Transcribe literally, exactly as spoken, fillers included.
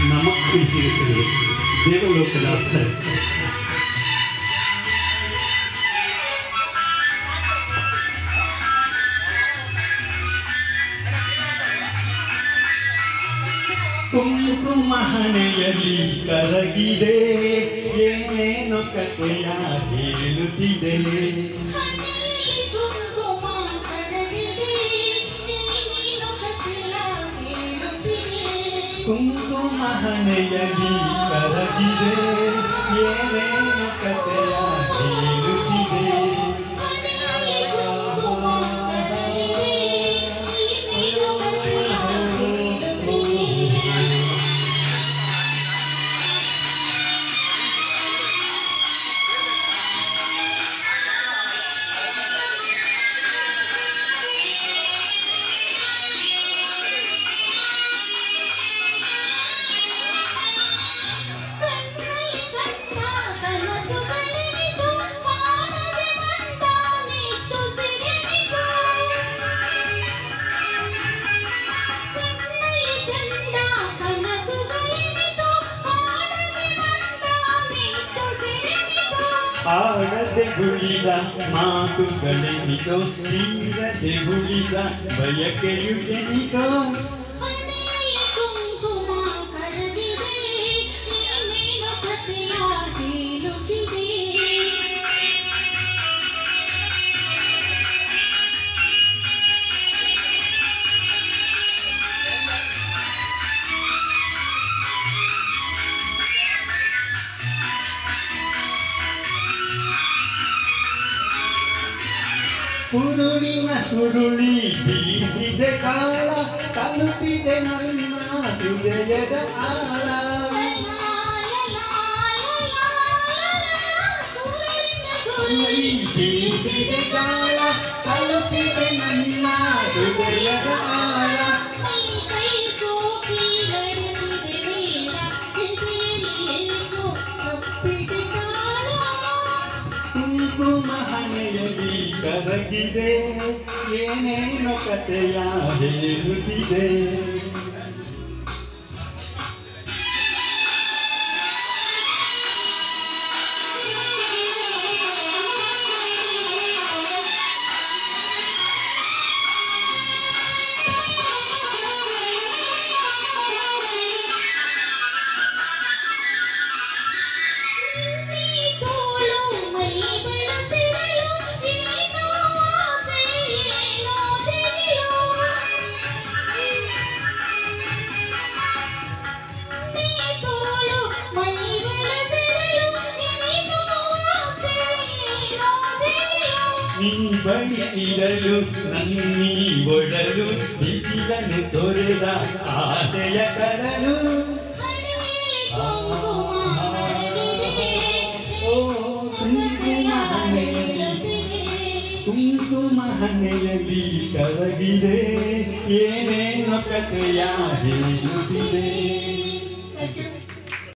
ನಮ್ಮ ಪ್ರೀತಿಸಿರುತ್ತದೆ ದೇವಲೋಕದ ಅಪ್ಸರೆ. ಕುಂಕುಮ ಹಣೆಯಲ್ಲಿ ಕರಗಿದೆ ಏನೇನೋ ಕಥೆಯ ಹೇಳುತ್ತಿದೆ. ಕುಂಕುಮ ಹಣೆಯಲ್ಲಿ ಕರಗಿದೆ ಏನೇನೋ ಕಥೆಯ ಹೇಳುತ್ತಿದೆ. ಆಡದೆ ಹುಳಿದ ಮಾತುಗಳೆನಿತೋ ತೀರದೆ ಹುಳಿದ ಬಯಕೆಯು ಎನಿತೋ. ಸುರುಳಿನ ಸುರುಳಿ ಬೀಸಿದೆ ಕಾಲ ತಲುಪಿದೆ ನನ್ನ ಹೃದಯದ ಆಳ. ಸುರುಳಿ ಬೀಸಿದೆ ಕಾಲ ತಲುಪಿದೆ ನನ್ನ ಹೃದಯದ ಆಳ. ಕುಂಕುಮ ಹಣೆಯಲ್ಲಿ ಕರಗಿದೆ ಏನೇನೋ ಕಥೆಯ ಹೇಳುತ್ತಿದೆ. ನೀ ಬಳಿ ಇರಲು ನನ್ನೀ ಒಡಲು ಬಿಸಿಲನ್ನು ತೊರೆದ ಆಸೆಯ ಕರಲು. ಕುಂಕುಮ ಹಣೆಯಲ್ಲಿ ಕರಗಿದೆ ಏನೇನೋ ಕಥೆಯ ಹೇಳುತ್ತಿದೆ.